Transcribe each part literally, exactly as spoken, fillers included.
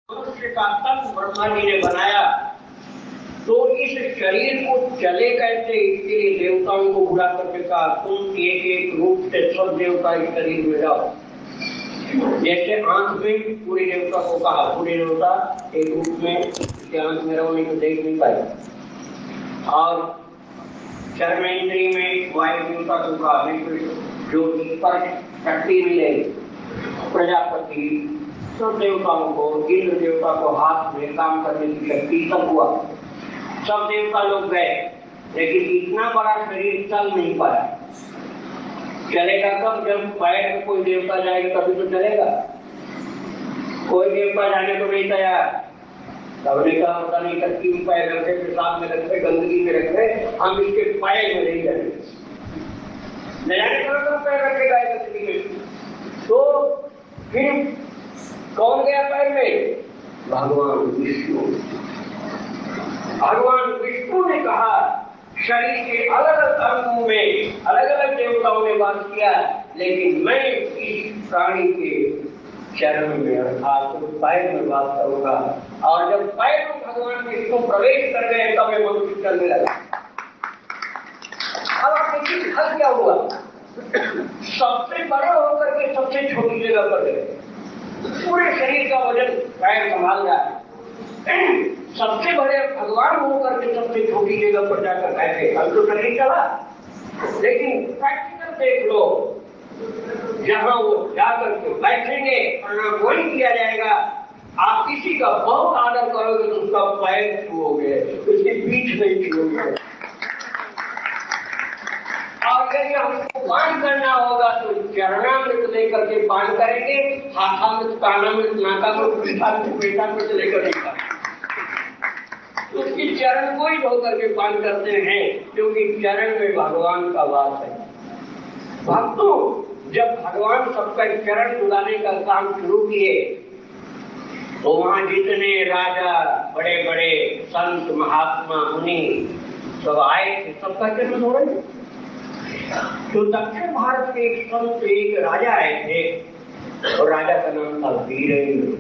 मनुष्य का तन ब्रह्मा जी ने बनाया, तो इस शरीर को चले कैसे, इसके लिए देवताओं को बुला करके कहा तुम एक एक रूप से सब देवता इस शरीर में जाओ। जैसे आंख में पूरे देवता को कहा, पूरे देवता एक रूप में इसके आंख में रहो नहीं तो देख नहीं पाए, और कर्मेंद्री में वायु देवता को कहा जो पर शक्ति मिले, प्रजापति सब देवताओं को, इंद्र देवता को हाथ में काम करने की शक्ति सब हुआ, सब देवता लोग गए, लेकिन इतना बड़ा शरीर चल नहीं पाया। चलेगा कब? जब पैर में कोई देवता जाएगा तभी तो चलेगा। कोई देवता जाने को नहीं तैयार, सबने कहा होता नहीं कच्ची पैर रखे, पेशाब में रखे, गंदगी में रखे, हम इसके पैर में नहीं जाएंगे, न जाने कहाँ पैर रखेगा गंदगी में। तो फिर कौन गया पैर में? भगवान विष्णु। भगवान विष्णु ने कहा शरीर के अलग अलग अंगों में अलग अलग देवताओं ने वास किया, लेकिन मैं इस प्राणी के चरण में अर्थात पैर में वास करूंगा। और जब पैर में भगवान विष्णु प्रवेश कर गए तब मैं मनुष्य चलने लगा। अब आप देखिए घर क्या हुआ, सबसे बड़े होकर के सबसे छोटी जगह पर गए, पूरे शरीर का वजन पैर संभाल रहा है, सबसे बड़े भगवान होकर के सबसे छोटी जगह पर जाकर बैठे। अब तो नहीं चला, लेकिन प्रैक्टिकल देख लो, जहां वो जाकर के बैठेंगे प्रणाम वही किया जाएगा। आप किसी का बहुत आदर करोगे तो उसका पैर छूओगे, उसकी पीठ नहीं छूओगे। और यदि हमको पान करना होगा तो चरणामृत लेकर के पान करेंगे, हाथामृत, कानामृत, नाकामृत, पीठामृत, पेटामृत लेकर नहीं, उसकी चरण को ही धोकर के पान करते हैं, क्योंकि चरण में भगवान का वास है। भक्तों, जब भगवान सबका चरण धुलाने का काम शुरू किए तो वहां जितने राजा, बड़े बड़े संत, महात्मा, मुनि सब आए थे, सबका चरण धो रहे। तो दक्षिण भारत के एक संत, एक राजा आए थे, और राजा का नाम था वीरेंद्र।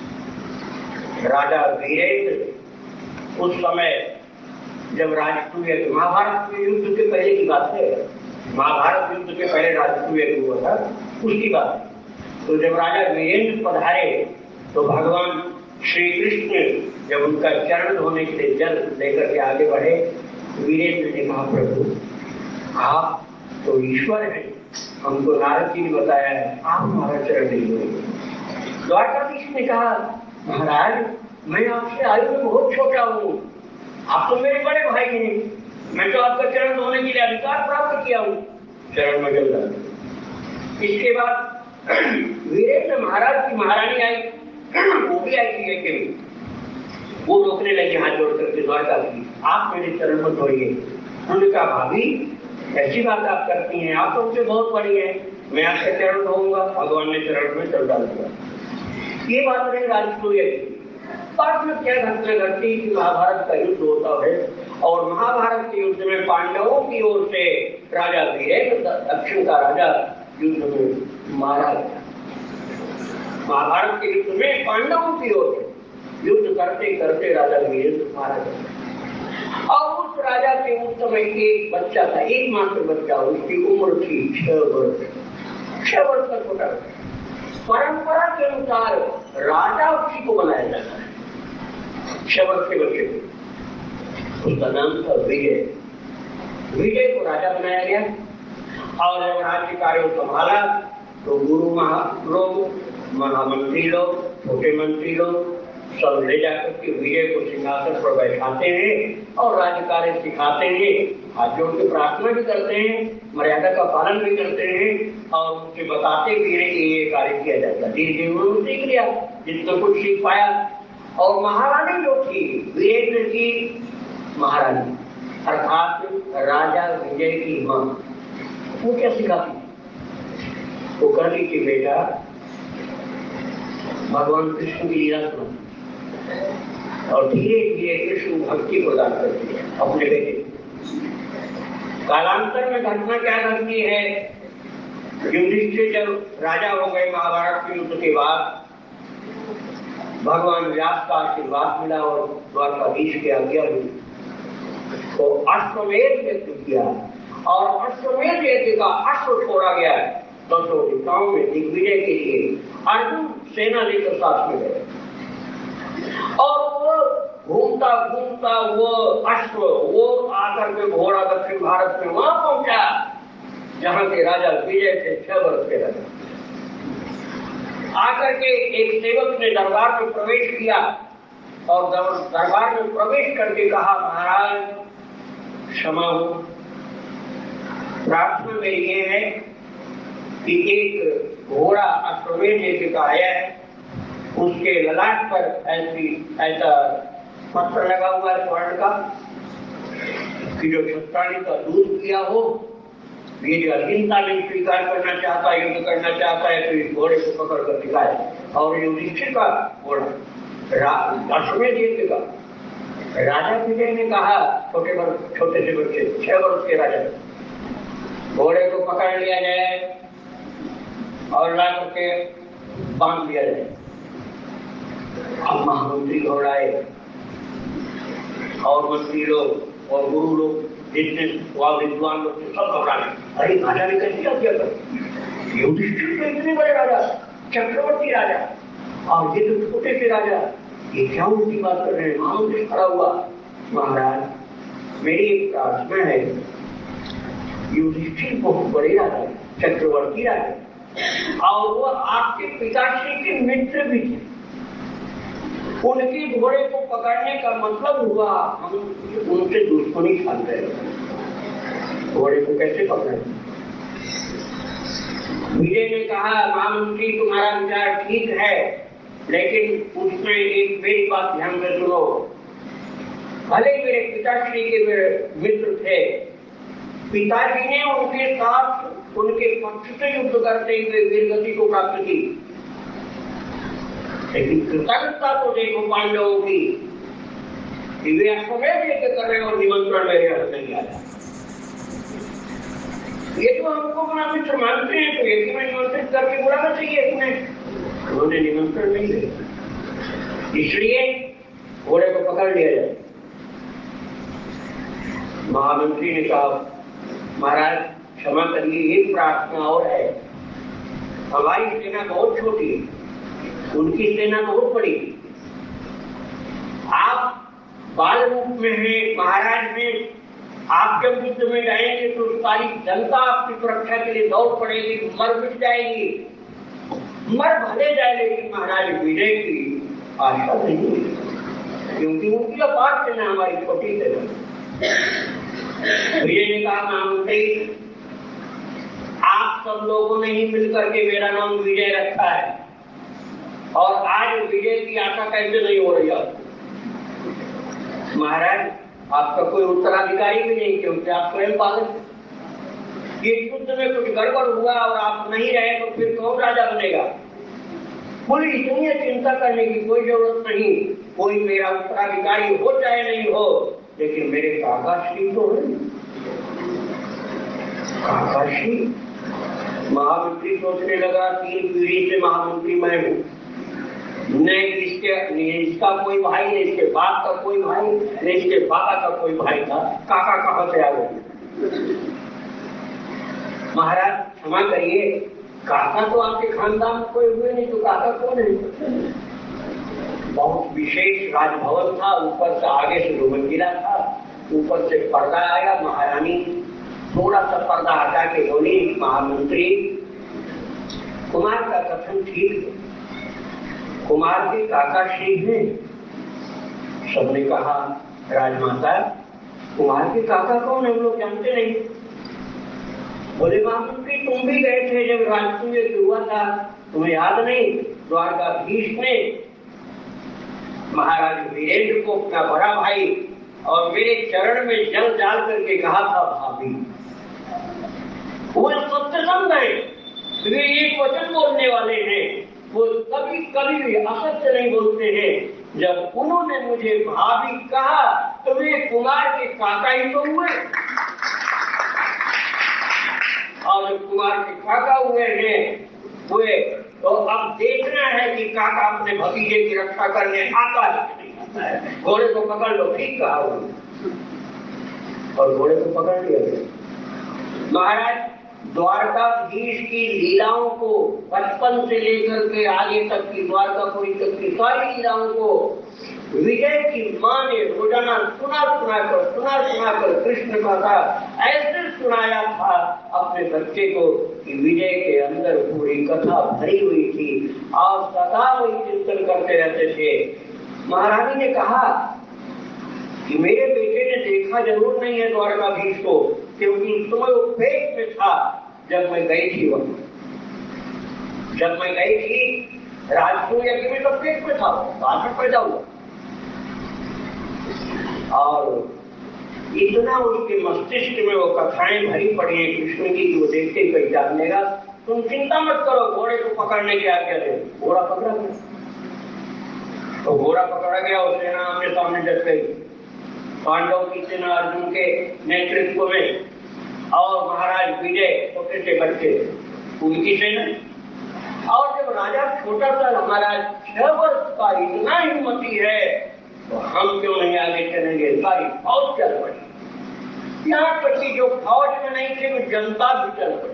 राजा वीरेंद्र उस समय जब राजसूय, महाभारत के युद्ध के पहले की बात है, महाभारत युद्ध के पहले राजसूय हुआ था उसकी बात। तो जब राजा वीरेंद्र पधारे तो भगवान श्री कृष्ण जब उनका चरण धोने के लिए जल लेकर के आगे बढ़े, वीरेंद्र ने कहा प्रभु आप तो ईश्वर है, हमको नारद जी ने बताया है आप हमारा चरण नहीं धोएंगे। द्वारकाधीश ने कहा महाराज मैं आपसे आयु में बहुत छोटा हूँ, आप तो मेरे बड़े भाई हैं, मैं तो आपका चरण धोने के लिए अधिकार प्राप्त किया हूँ, चरण में जल डाल। इसके बाद वीरेंद्र महाराज की महारानी आई, वो भी आई थी, लेकिन वो रोकने लगे हाथ जोड़ करके द्वारकाधीश आप मेरे चरण में धोइए। उन्होंने कहा भाभी ऐसी बात आप करती हैं, आप तो मुझसे बहुत बड़ी है, मैं आपका चरण धोऊंगा। भगवान ने चरण में जल डाल दिया। ये बात रही राजसूय की। बाद में क्या घटना घटती कि महाभारत का युद्ध होता है, और महाभारत के युद्ध में पांडवों की ओर से राजा वीरेंद्र, दक्षिण का राजा, युद्ध में मारा गया। महाभारत के युद्ध में पांडवों की ओर से युद्ध करते करते राजा वीरेंद्र मारा गया। और उस राजा के उस समय एक बच्चा था, एकमात्र बच्चा, उसकी उम्र थी छह वर्ष, छह वर्ष का छोटा। परंपरा के अनुसार राजा उसी को बनाया जाता है, छह वर्ष के बच्चे को। उसका नाम था विजय। विजय को राजा बनाया गया, और जब राज्य कार्य संभाला तो गुरु महा लोग, महामंत्री लोग, छोटे मंत्री लोग सब ले जाकर के विजय को सिंहासन पर बैठाते हैं और राज्य कार्य सिखाते हैं, हाथ जोड़ के प्रार्थना भी करते हैं, मर्यादा का पालन भी करते हैं, और उनसे बताते भी हैं कि ये कार्य किया जाता है। धीरे धीरे उन्होंने सीख लिया, जितना कुछ सीख पाया। और महारानी जो थी वीरेंद्र की महारानी, अर्थात राजा विजय की मां, वो क्या सिखाती? वो कहती कि बेटा भगवान कृष्ण की लीला सुनो, और धीरे धीरे कृष्ण भक्ति प्रदान करती है अपने बेटे। कालांतर में घटना क्या घटती है, युधिष्ठिर जब राजा हो गए महाभारत के युद्ध के बाद, भगवान व्यास का आशीर्वाद मिला और द्वारकाधीश की आज्ञा हुई तो अश्वमेध यज्ञ किया और अश्वमेध यज्ञ का अश्व छोड़ा गया दसों दिशाओं में दिग्विजय के लिए। अर्जुन सेना लेकर साथ में गए और वो घूमता घूमता वो अश्व वो आकर के घोड़ा दक्षिण भारत में वहां पहुंचा जहां के राजा विजय थे, छह वर्ष के राजा। आकर के एक सेवक ने दरबार में प्रवेश किया और दरबार में प्रवेश करके कहा, महाराज क्षमा हो, प्रार्थना मेरी ये है कि एक घोड़ा अश्वमेध यज्ञ का आया है, उसके ललाट पर ऐसी ऐसा पत्थर लगा हुआ है स्वर्ण का कि जो क्षत्राणी का दूध किया हो, ये जो अहिंसा में स्वीकार करना चाहता है, युद्ध करना चाहता है तो इस घोड़े को पकड़ कर दिखाए। और युधिष्ठिर का घोड़ा अश्वमेध यज्ञ का राजा विजय ने कहा, छोटे वर्ष छोटे से बच्चे छह वर्ष के राजा, घोड़े को पकड़ लिया जाए और ला करके बांध दिया जाए। अब महामंत्री घबराए और मंत्री लोग और गुरु लोग जितने विद्वान लोग सब घबराए, अरे राजा ने कैसे आज्ञा कर, युधिष्ठिर के इतने बड़े राजा, चक्रवर्ती राजा, और ये तो छोटे से राजा, ये क्या उनकी बात कर रहे हैं। महामंत्री खड़ा हुआ, महाराज मेरी एक प्रार्थना है, युधिष्ठिर बहुत बड़े राजा, चक्रवर्ती राजा, और वो आपके पिताश्री के मित्र भी थे, उनके घोड़े को पकड़ने का मतलब हुआ हम उनसे दुश्मनी ठानते हैं, घोड़े को कैसे पकड़े। विजय ने कहा, महामंत्री तुम्हारा विचार ठीक है, लेकिन उसमें एक मेरी बात ध्यान में सुनो, भले मेरे पिताश्री के मित्र थे, पिताजी ने उनके साथ उनके पक्ष से युद्ध करते हुए वीरगति को प्राप्त की, लेकिन कृतज्ञता तो देखो पांडवों की कि वे अश्वमेध यज्ञ कर रहे और निमंत्रण मेरे हाथ नहीं आया। ये तो हमको अपना मित्र मानते हैं तो यज्ञ में निमंत्रित करके बुलाना चाहिए, इन्हें उन्होंने निमंत्रण नहीं दिया, इसलिए घोड़े को पकड़ लिया जाए। महामंत्री ने कहा, महाराज क्षमा करिए, एक प्रार्थना और है, हमारी सेना बहुत छोटी है, उनकी सेना बहुत बड़ी, आप बाल रूप में हैं, महाराज में, आप जब युद्ध में जाएंगे तो सारी जनता आपकी सुरक्षा के लिए दौड़ पड़ेगी, मर मिट जाएगी, मर भले जाए, लेकिन महाराज विजय की आशा नहीं, क्योंकि उनकी अपार सेना हमारी छोटी सेना। विजय ने कहा, महामंत्री आप सब लोगों ने ही मिलकर के मेरा नाम विजय रखा है, और आज विजय की आशा कैसे नहीं हो रही है। महाराज आपका कोई उत्तराधिकारी भी नहीं, क्योंकि आप स्वयं पालक, ये युद्ध में कुछ गड़बड़ हुआ और आप नहीं रहे तो फिर कौन राजा बनेगा। कोई इतनी चिंता करने की कोई जरूरत नहीं, कोई मेरा उत्तराधिकारी हो चाहे नहीं हो, लेकिन मेरे काका श्री तो है। काका श्री, महामंत्री सोचने लगा, तीन पीढ़ी से महामंत्री मैं हूँ, न इसके इसका कोई भाई, न इसके बाप का कोई भाई, न इसके बाबा का कोई भाई था, काका कहां से आ गए। महाराज क्षमा करिए, काका तो आपके खानदान में कोई हुए नहीं, तो काका कौन है। बहुत विशेष राजभवन था, ऊपर से आगे से दो मंजिला था, ऊपर से पर्दा आया, महारानी थोड़ा सा पर्दा हटा के बोली, महामंत्री कुमार का कथन ठीक है, कुमार के काका श्री हैं। सबने कहा, राजमाता कुमार के काका कौन है, हम लोग जानते नहीं। बोले, महामंत्री तुम भी गए थे जब राजसूय यज्ञ हुआ था, तुम्हें याद नहीं, द्वारकाधीश ने महाराज वीरेंद्र को अपना बड़ा भाई और मेरे चरण में जल डाल करके कहा था, भाभी वो सत्यसंध है, वे एक वचन बोलने वाले हैं, वो कभी कभी भी असत्य नहीं बोलते हैं। जब उन्होंने मुझे भाभी कहा तो वे कुमार के काका ही तो हुए, और जब कुमार के काका हुए हैं, वे तो अब देखना है कि काका अपने भतीजे की रक्षा करने आता है कि नहीं आता है। घोड़े को पकड़ लो, ठीक कहा और घोड़े को पकड़ लिया गया। महाराज द्वारकाधीश की लीलाओं को बचपन से लेकर के आगे तक की द्वारकापुरी तक की सारी लीलाओं को विजय की मां ने रोजाना सुना सुना कर सुना सुना कर कृष्ण का था ऐसे सुनाया था अपने बच्चे को कि विजय के अंदर पूरी कथा भरी हुई थी और सदा वही चिंतन करते रहते थे। महारानी ने कहा कि मेरे बेटे ने देखा जरूर नहीं है द्वारकाधीश को, क्योंकि उस समय वो पेट में था जब मैं गई थी। वह जब मैं गई थी राजसूय यज्ञ में तो पेट में था, बाद में पैदा हुआ और इतना उसके मस्तिष्क में वो कथाएं भरी पड़ी है कृष्ण की, वो देखते ही पहचान लेगा। तुम चिंता मत करो, घोड़े को पकड़ने की आज्ञा दे। घोड़ा पकड़ा गया, तो घोड़ा पकड़ा गया और सेना आमने सामने डट गई। पांडव की सेना अर्जुन के नेतृत्व में और महाराज विजय छोटे से बच्चे उनकी सेना। और जब राजा छोटा सा हमारा छह वर्ष का इतना हिम्मती है तो हम क्यों नहीं आगे चलेंगे। सारी फौज चल पड़ी, यहाँ तक कि जो फौज में नहीं थे वो जनता भी चल पड़ी।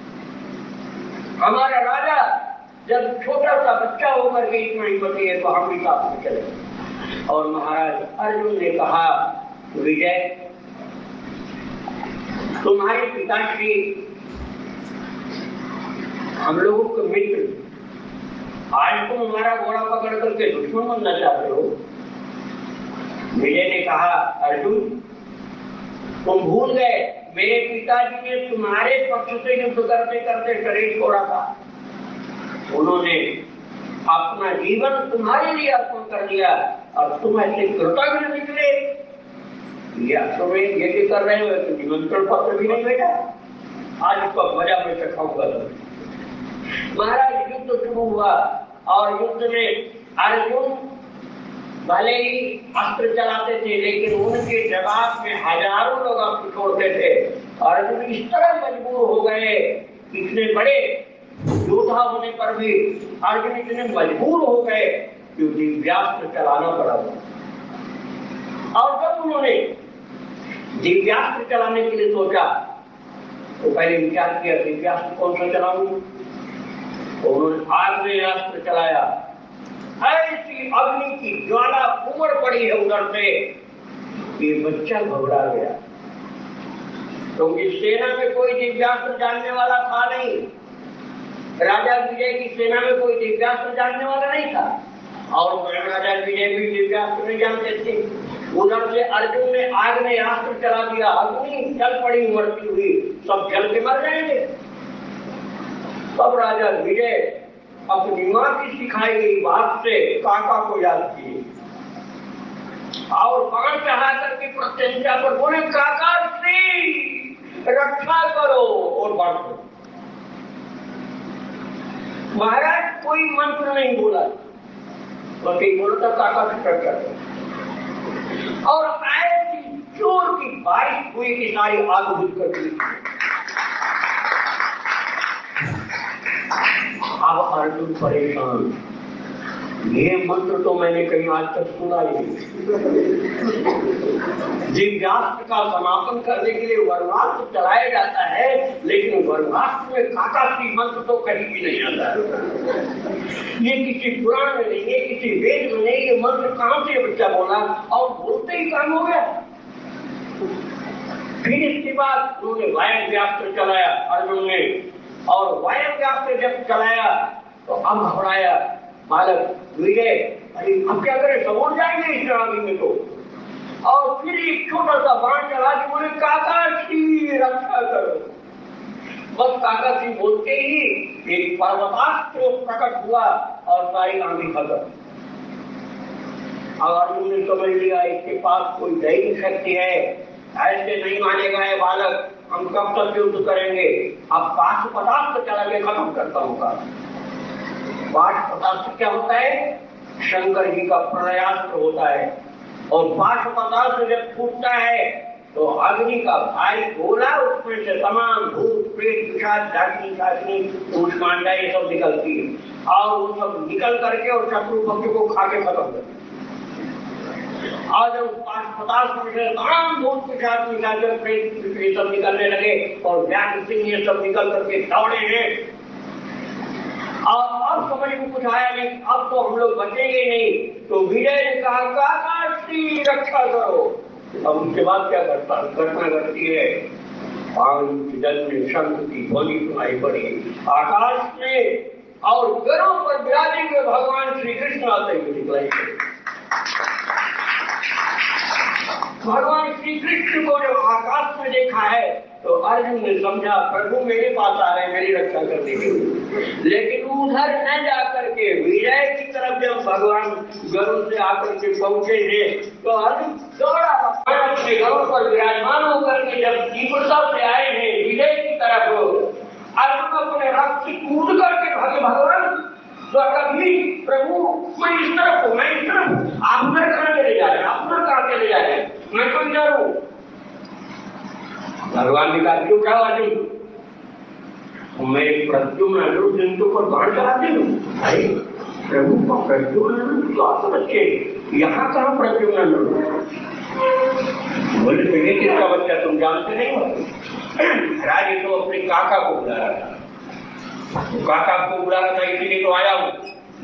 हमारा राजा जब छोटा सा बच्चा होकर के इतना हिम्मती है तो हम भी साथ में चले। और महाराज अर्जुन ने कहा विजय तुम्हारे पिताश्री हम लोगों के मित्र, आज तुम हमारा घोड़ा पकड़ करके दुश्मन बनना चाहते हो। विजय ने कहा अर्जुन तुम भूल गए मेरे पिताजी ने तुम्हारे पक्ष से युद्ध करते करते शरीर छोड़ा था। उन्होंने अपना जीवन तुम्हारे लिए अर्पण कर दिया और तुम ऐसे कृतज्ञ निकले। या तुम्हें यज्ञ कर रहे हो तो निमंत्रण पत्र भी नहीं भेजा, आज उसका मजा में चखाऊंगा। महाराज युद्ध शुरू हुआ और युद्ध में अर्जुन भले ही अस्त्र चलाते थे लेकिन उनके जवाब में हजारों लोग अस्त्र छोड़ते थे। अर्जुन इस तरह मजबूर हो गए, इतने बड़े योद्धा होने पर भी अर्जुन इतने मजबूर हो गए कि दिव्यास्त्र चलाना पड़ा। और जब उन्होंने दिव्यास्त्र चलाने के लिए सोचा तो पहले विचार किया दिव्यास्त्र कौन सा चलाऊं। तो उन्होंने आग्नेयास्त्र चलाया। ऐसी अग्नि की ज्वाला उमड़ पड़ी है उधर से, ये बच्चा घबरा गया क्योंकि तो सेना में कोई दिव्यास्त्र जानने वाला था नहीं। राजा विजय की सेना में कोई दिव्यास्त्र जानने वाला नहीं था और राजा विजय भी दिव्यास्त्र नहीं जानते थे। उधर से अर्जुन ने आग्नेयास्त्र चला दिया, अग्नि जल पड़ी उमड़ती हुई, सब जल के मर जाएंगे। तब राजा विजय अपनी मां की सिखाई गई बात से काका को याद किए और बाण चढ़ा करके प्रत्यंचा पर बोले काका श्री रक्षा करो और बढ़ो। महाराज कोई मंत्र नहीं बोला, बस एक बोला था काका की रक्षा करो और ऐसी जोर की बारिश हुई कि सारी आग बुझ कर दी। अब अर्जुन परेशान, ये मंत्र तो मैंने कहीं आज तक सुना ही नहीं। दिव्यास्त्र का समापन करने के लिए वर्णास्त्र चलाया जाता है लेकिन वर्णास्त्र में काकाश्री मंत्र तो कहीं भी नहीं आता। ये किसी पुराण में नहीं है, किसी वेद में नहीं, ये मंत्र कहां से बच्चा बोला और बोलते ही काम हो गया। फिर इसके बाद उन्होंने वायव्यास्त्र चलाया अर्जुन ने और वायव्यास्त्र जब चलाया तो अब घबराया बालक विजय, अरे अब क्या करें, सब उड़ जाएंगे इस आगे में तो। और फिर एक छोटा सा बाण चला के बोले काका श्री रक्षा करो। बस काका श्री बोलते ही एक पर्वतास्त्र प्रकट हुआ और सारी आंधी खत्म। अब अर्जुन ने समझ लिया इसके पास कोई दैवी शक्ति है, ऐसे नहीं मानेगा है बालक, हम कब तक युद्ध करेंगे। अब पाशुपतास्त्र चला के खत्म करता हूँ। पाशुपतास्त्र क्या होता है, शंकर जी का प्रणयास्त्र होता है और पाशुपतास्त्र जब फूटता है तो अग्नि का भाई बोला, उसमें से तमाम भूत प्रेत पिशाच डाकिनी शाकिनी कूष्मांडा ये सब निकलती है और वो सब निकल करके और शत्रु पक्ष को खा के खत्म कर। और जब अस्पताल से तमाम भूत पिशाच निकाल प्रेत ये सब निकलने लगे और व्याघ्र सिंह ये सब निकल करके दौड़े हैं और अब समझ में कुछ आया नहीं, अब तो हम लोग बचेंगे नहीं। तो विजय ने कहा काकाश्री रक्षा करो। अब उसके बाद क्या करता घटना घटती है, जल में शंख की ध्वनि सुनाई पड़ी, आकाश में और गरों पर विराजे हुए भगवान श्री कृष्ण आते हुए दिखलाई पड़े। भगवान श्री कृष्ण को जब आकाश में देखा है तो अर्जुन ने समझा प्रभु मेरे पास आ रहे मेरी रक्षा करने के लिए, लेकिन उधर न जाकर के विजय की तरफ जब भगवान गरुड़ से आकर के पहुंचे थे तो अर्जुन दौड़ा अपने गरुड़ पर विराजमान होकर के जब तीव्रता से आए हैं विजय की तरफ, अर्जुन अपने रथ से कूद करके भागे भगवान तो कभी प्रभु मैं इस तरफ हूँ, मैं इस तरफ हूँ, आप उधर कहाँ चले जा रहे हैं, आप उधर कहाँ चले जा रहे हैं, मैं तो इधर हूँ। भगवान ने कहा क्यों क्या अर्जुन, मैं प्रद्युम्न अनिरुद्ध जिनको पर बाण चलाते हूँ भाई, प्रभु का प्रद्युम्न अनिरुद्ध तो आप बच्चे यहाँ कहाँ प्रद्युम्न अनिरुद्ध, बोले तो ये किसका बच्चा तुम जानते नहीं हो, राज तो अपने काका को बुला रहा था, काका को बुला रहा था इसीलिए तो आया हूँ।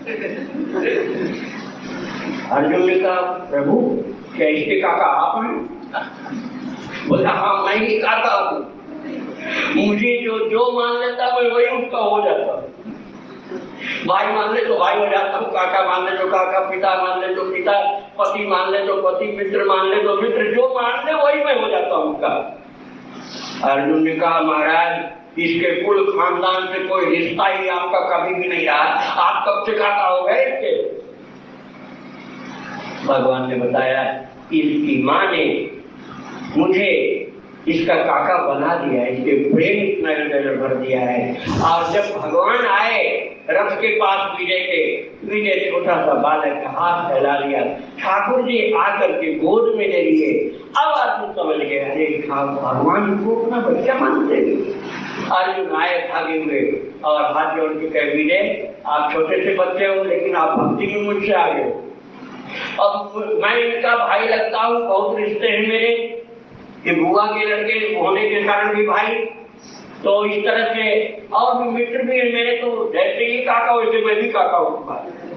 अर्जुन ने कहा प्रभु क्या इसके काका आप हैं, बोला हाँ मैं ही काका हूँ, मुझे जो जो मान लेता मैं वही उसका हो जाता, भाई मान ले तो भाई हो जाता हूँ, काका मान ले तो काका, पिता मान ले तो पिता, पति मान ले तो पति, मित्र मान ले तो मित्र, जो मान ले वही मैं हो जाता हूँ उसका। अर्जुन ने कहा महाराज इसके कुल खानदान से कोई रिश्ता ही आपका कभी भी नहीं रहा, आप कब से काका हो गए इसके। भगवान ने बताया इसकी माँ ने मुझे इसका काका बना दिया, इसके प्रेम इतना हृदय भर दिया है। और जब भगवान आए रथ के पास विजय के, विजय छोटा सा बालक का हाथ फैला लिया, ठाकुर जी आकर के गोद में ले लिए। अब आदमी समझ गए अरे भगवान को अपना बच्चा मानते। अर्जुन आए भागे हुए और हाथ जोड़ के कह विजय आप छोटे से बच्चे हो लेकिन आप भक्ति में मुझसे आ गए, अब मैं इनका भाई लगता हूँ, बहुत रिश्ते हैं मेरे, कि बुआ के लड़के होने के कारण भी भाई, तो इस तरह से और भी मित्र भी है मेरे, तो जैसे ही काका वैसे मैं भी काका हूँ।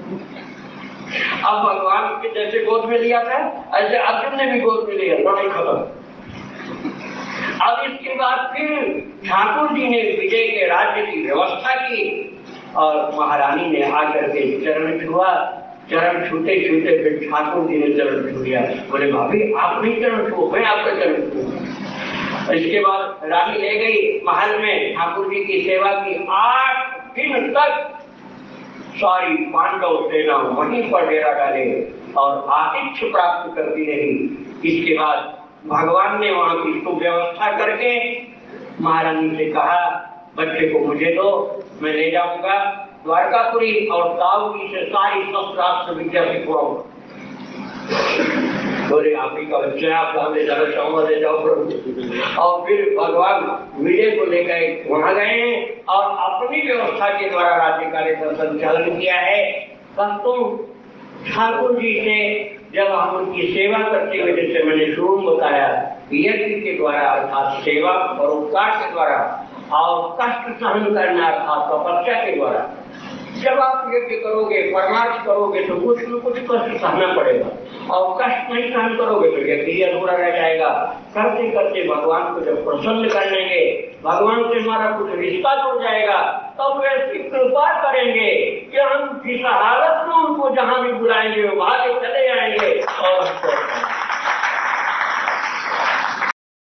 अब भगवान के जैसे गोद में लिया था ऐसे अर्जुन ने भी गोद में लिया, लड़ाई खत्म। अब इसके बाद फिर ठाकुर जी ने विजय के राज्य की व्यवस्था की और महारानी ने आकर के चरण छुआ, चरण छूते छूते फिर ठाकुर जी ने चरण छू लिया, बोले भाभी आप नहीं चरण छुओ, मैं आपका चरण छू। इसके बाद रानी ले गई महल में, ठाकुर जी की सेवा की, आठ दिन तक सारी पांडव सेना वहीं पर डेरा डाले और आतिथ्य प्राप्त करती रही। इसके बाद भगवान ने वहां की सुव्यवस्था करके महारानी से कहा बच्चे को मुझे दो, मैं ले जाऊंगा द्वारकापुरी और दाऊदी से सारी शस्त्रास्त्र विद्या सिखवाऊंगा। बोले आप ही का बच्चा आप ले जाना चाहूंगा, ले जाओ प्रभु। और फिर भगवान विजय को लेकर वहां गए और अपनी व्यवस्था के द्वारा राज्य कार्य का संचालन किया है। भक्तों ठाकुर जी से जब हम उनकी सेवा करते हुए, जैसे मैंने शुरू में बताया, यज्ञ के द्वारा अर्थात सेवा और उपकार के द्वारा और कष्ट सहन करना अर्थात तपस्या के द्वारा, जब आप यज्ञ करोगे परमार्थ करोगे तो कुछ न कुछ कष्ट सहना पड़ेगा और कष्ट नहीं सहन करोगे तो यज्ञ अधूरा रह जाएगा। करते करते भगवान को जब प्रसन्न कर लेंगे, भगवान से हमारा कुछ रिश्ता जुड़ जाएगा, तब वे ऐसी कृपा करेंगे कि हम जिस हालत में उनको जहां भी बुलाएंगे वो भागे चले जाएंगे और